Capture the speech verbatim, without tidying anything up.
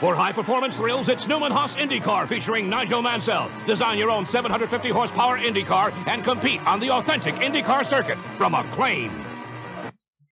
For high-performance thrills, it's Newman Haas IndyCar featuring Nigel Mansell. Design your own seven hundred fifty horsepower IndyCar and compete on the authentic IndyCar circuit from acclaim.